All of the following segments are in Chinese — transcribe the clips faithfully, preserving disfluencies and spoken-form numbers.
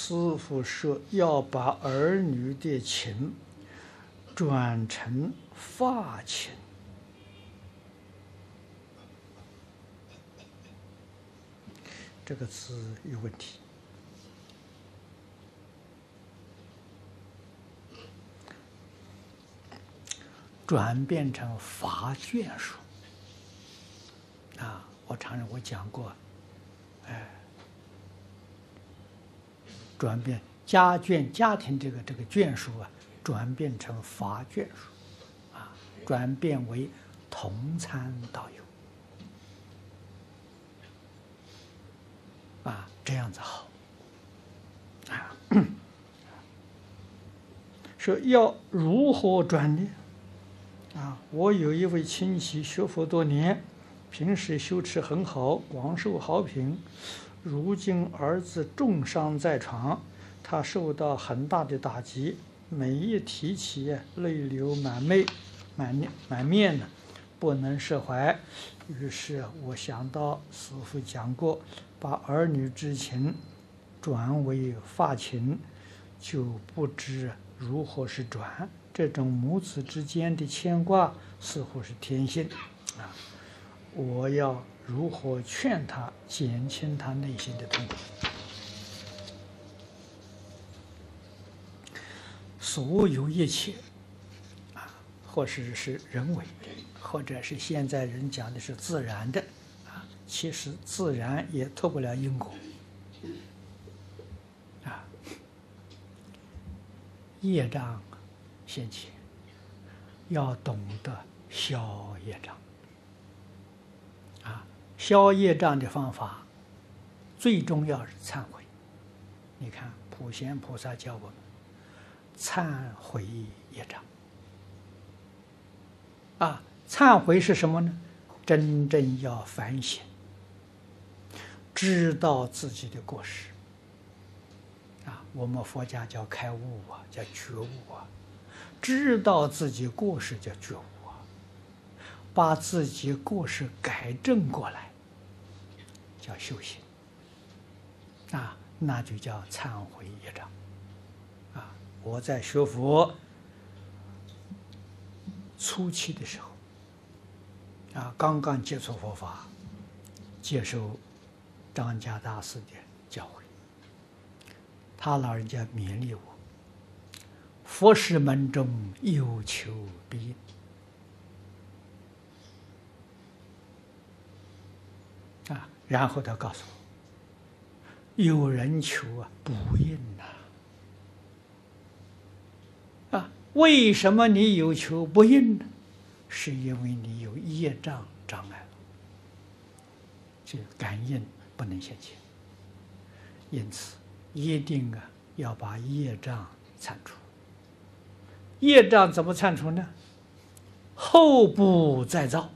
师父说要把儿女的情转成法情，这个字有问题。转变成法眷属啊！我常常我讲过，哎，转变家眷家庭这个这个眷属啊，转变成法眷属啊，转变为同参道友啊，这样子好啊。说要如何转呢？啊，我有一位亲戚学佛多年，平时修持很好，广受好评。如今儿子重伤在床，他受到很大的打击，每一提起，泪流满面，满面满面的，不能释怀。于是我想到师父讲过，把儿女之情转为法情，就不知如何是转。这种母子之间的牵挂似乎是天性啊！我要如何劝他减轻他内心的痛苦？所有一切啊，或是是人为的，或者是现在人讲的是自然的啊，其实自然也脱不了因果啊，业障现前，要懂得消业障啊！消业障的方法，最重要是忏悔。你看，普贤菩萨教我们忏悔业障啊！忏悔是什么呢？真正要反省，知道自己的过失啊！我们佛家叫开悟啊，叫觉悟啊。知道自己过失叫觉悟啊，把自己过失改正过来叫修行啊，那就叫忏悔业障啊。我在学佛初期的时候啊，刚刚接触佛法，接受张家大师的教诲，他老人家勉励我，佛事门中有求必应啊，然后他告诉我，有人求啊不应呐啊，为什么你有求不应呢？是因为你有业障障碍了，这个感应不能现前，因此一定啊要把业障铲除。业障怎么铲除呢？后不再造，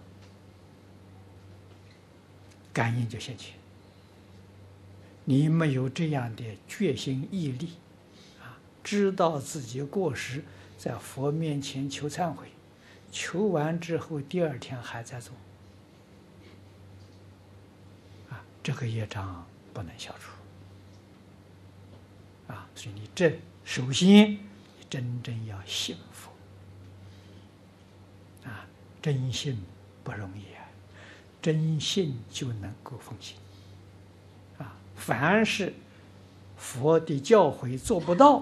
感应就现前。你没有这样的决心毅力啊，知道自己过失，在佛面前求忏悔，求完之后第二天还在做啊，这个业障不能消除啊。所以你这首先你真正要信佛啊，真信不容易啊，真信就能够奉行啊。凡是佛的教诲做不到，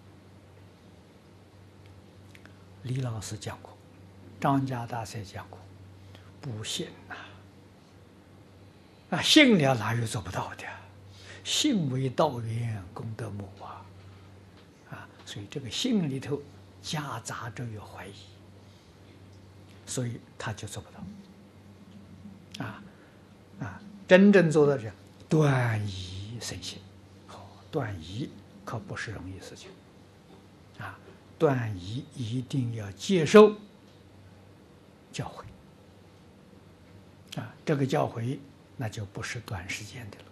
李老师讲过，张家大师讲过，不信呐啊，信了哪有做不到的？信为道源，功德母啊啊！所以这个信里头夹杂着有怀疑，所以他就做不到啊啊！真正做到这断疑生信，好，断疑可不是容易事情啊！断疑一定要接受教诲啊，这个教诲那就不是短时间的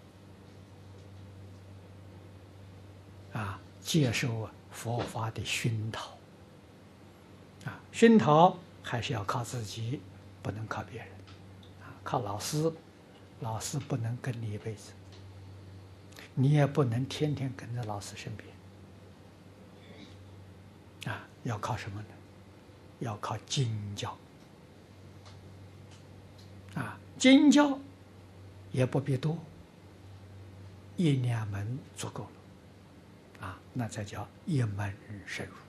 了啊！接受啊佛法的熏陶啊，熏陶还是要靠自己，不能靠别人啊，靠老师，老师不能跟你一辈子， 你也不能天天跟在老师身边，啊，要靠什么呢？要靠经教，啊，经教也不必多，一两门足够了，啊，那才叫一门深入。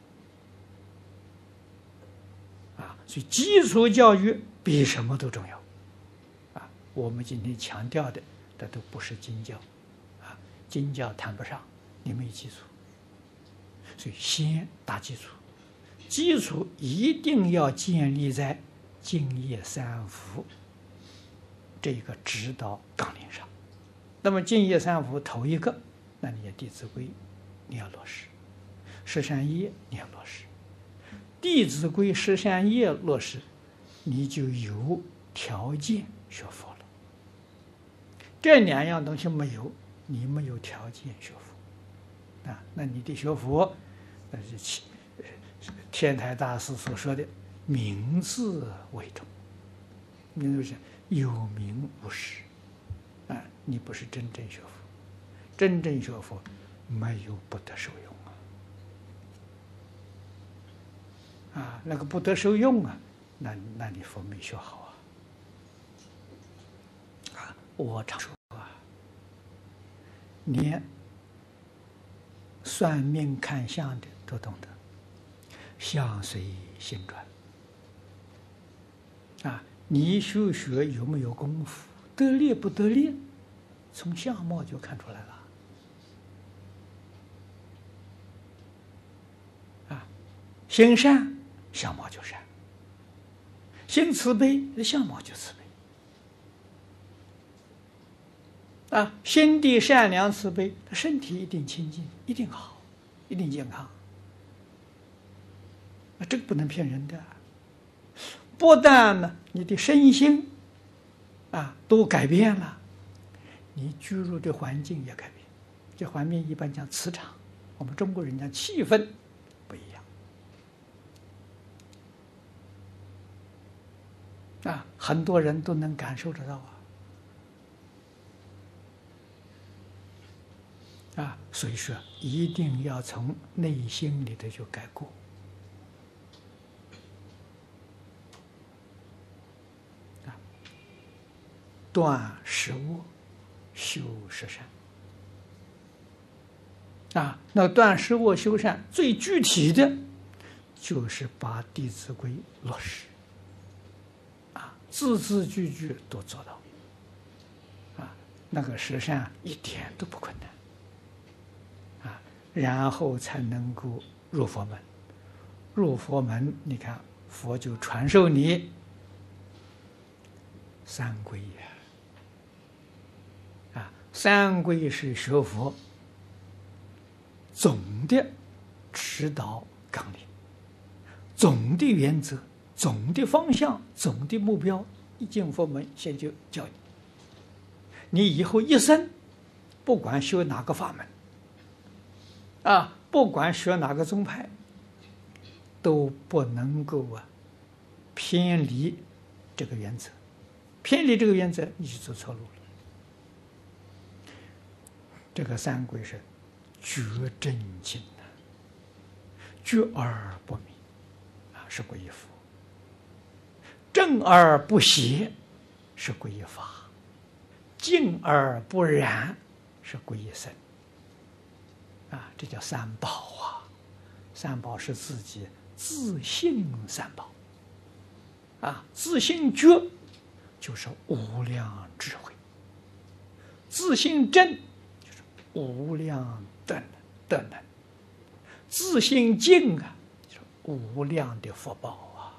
啊，所以基础教育比什么都重要，啊，我们今天强调的，这都不是经教，啊，经教谈不上，你没基础，所以先打基础，基础一定要建立在净业三福这个指导纲领上。那么净业三福头一个，那你的《弟子规》你要落实，十善业你要落实。《弟子规》十善业落实，你就有条件学佛了。这两样东西没有，你没有条件学佛啊。那你的学佛，那是天台大师所说的“名字为重”，名就是有名无实啊。你不是真正学佛，真正学佛没有不得受用。啊，那个不得受用啊，那那你佛没学好啊！啊，我常说啊，连算命看相的都懂得，相随心转。啊，你修学有没有功夫，得力不得力，从相貌就看出来了。啊，行善。相貌就善，心慈悲，相貌就慈悲。啊，心地善良慈悲，他身体一定清净，一定好，一定健康。啊，这个不能骗人的。不但呢，你的身心啊都改变了，你居住的环境也改变。这环境一般讲磁场，我们中国人讲气氛不一样。啊，很多人都能感受得到啊！啊，所以说一定要从内心里头就改过。啊，断食恶，修十善。啊，那断食恶修善最具体的，就是把《弟子规》落实。字字句句都做到，啊，那个十善一点都不困难，啊，然后才能够入佛门。入佛门，你看佛就传授你三皈呀，啊，三皈是学佛总的指导纲领，总的原则。总的方向，总的目标，一进佛门先就教你。你以后一生，不管修哪个法门，啊，不管学哪个宗派，都不能够啊偏离这个原则。偏离这个原则，你就走错路了。这个三皈是觉真经的，觉而不迷，啊，是皈依佛。正而不邪是皈依法，净而不染是皈依僧。啊，这叫三宝啊！三宝是自己自性三宝。啊，自性觉就是无量智慧，自性正就是无量德德能，自性净啊，就是无量的福报。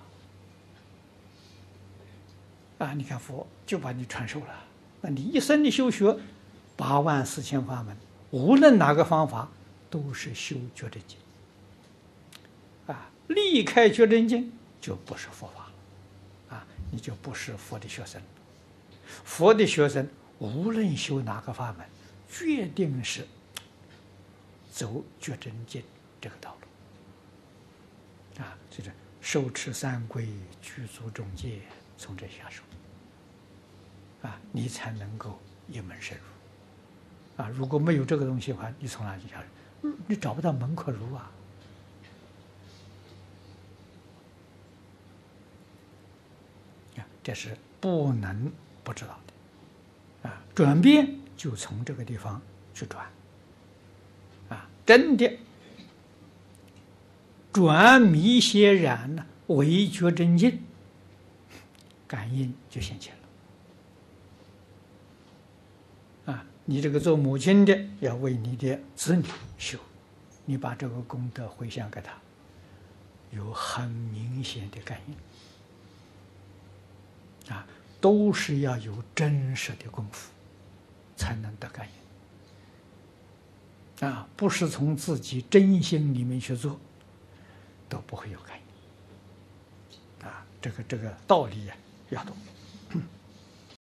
啊，你看佛就把你传授了，那你一生的修学，八万四千法门，无论哪个方法，都是修觉真经。啊，离开觉真经就不是佛法了，啊，你就不是佛的学生。佛的学生无论修哪个法门，决定是走觉真经这个道路。啊，就是受持三皈，具足众戒。从这下手，啊，你才能够一门深入。 啊，如果没有这个东西的话，你从哪里下来？你找不到门可入啊！啊，这是不能不知道的啊。转变就从这个地方去转啊，真的转迷邪染呢，为觉真境，感应就现前了啊。你这个做母亲的要为你的子女修，你把这个功德回向给他，有很明显的感应啊，都是要有真实的功夫才能得感应啊，不是从自己真心里面去做，都不会有感应啊。这个这个道理呀，要懂。